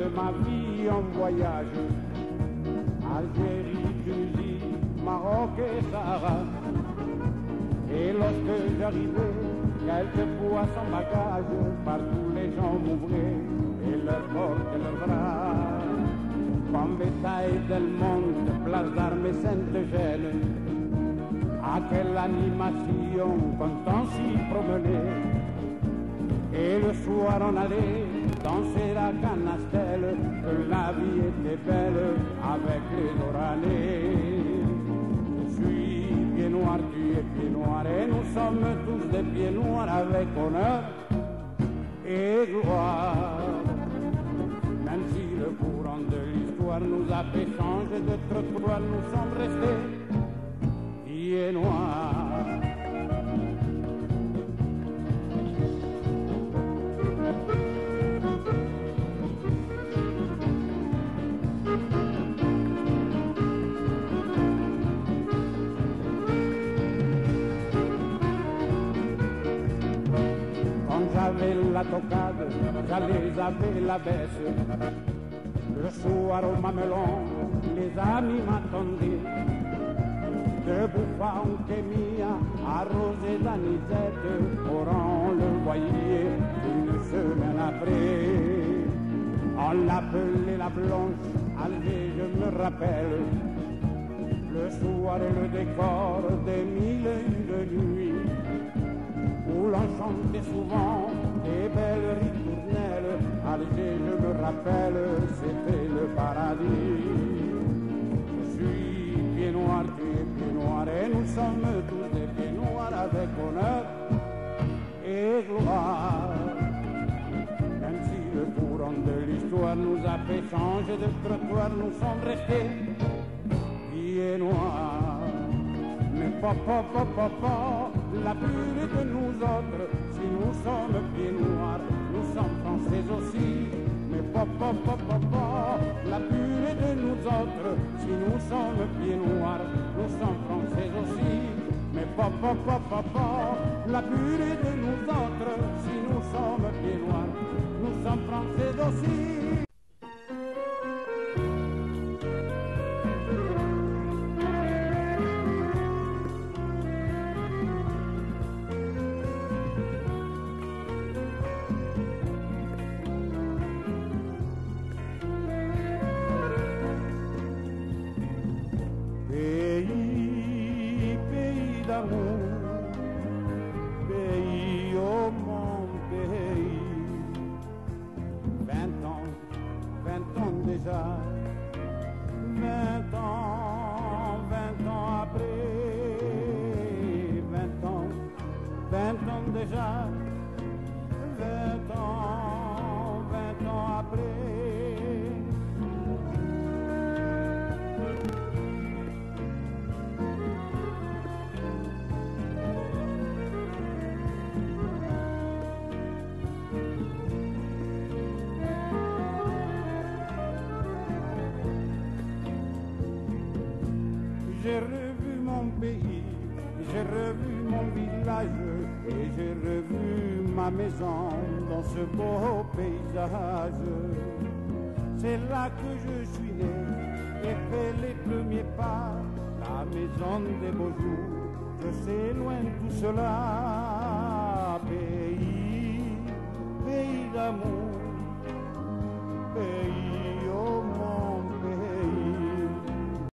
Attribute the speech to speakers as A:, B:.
A: de ma vie en voyage. Algérie, Tunisie, Maroc et Sahara. Et lorsque j'arrivais, quelquefois sans bagage, partout les gens m'ouvraient et leur portaient leurs bras. Gambetta et Delmonte, place d'Armes Sainte-Gêne. À quelle animation quand on s'y promenait. Et le soir on allait danser la canastelle, que la vie était belle avec les oranais. Je suis pied noir, tu es pied noir, et nous sommes tous des pieds noirs avec honneur et gloire. Même si le courant de l'histoire nous a fait changer de trottoir, nous sommes restés pieds noirs. J'avais la tocade, j'allais avec la baisse. Le soir au mamelon, les amis m'attendaient. Debout en Kémia, arrosé d'anisette, au rang le voyait une semaine après. On l'appelait la Blanche, Alger, je me rappelle. Le soir et le décor des 1001 nuits, où l'on chantait souvent des belles ritournelles. Alger, je me rappelle, c'était le paradis. Je suis pied noir, tu es pied noir, et nous sommes tous des pieds noirs avec honneur et gloire. Même si le courant de l'histoire nous a fait changer de trottoir, nous sommes restés pieds noirs. Mais papa, la pure de nous autres, si nous sommes pieds noirs, nous sommes français aussi. Mais papa, la pure de nous autres, si nous sommes pieds noirs, nous sommes français aussi. Mais papa, la pure de nous autres, si nous sommes pieds noirs, nous sommes français aussi. Pays, oh mon pays, 20 ans déjà, 20 ans après, 20 ans déjà, 20 ans après. J'ai revu mon pays, j'ai revu mon village et j'ai revu ma maison dans ce beau paysage. C'est là que je suis né et fait les premiers pas, la maison des beaux jours, je sais loin tout cela.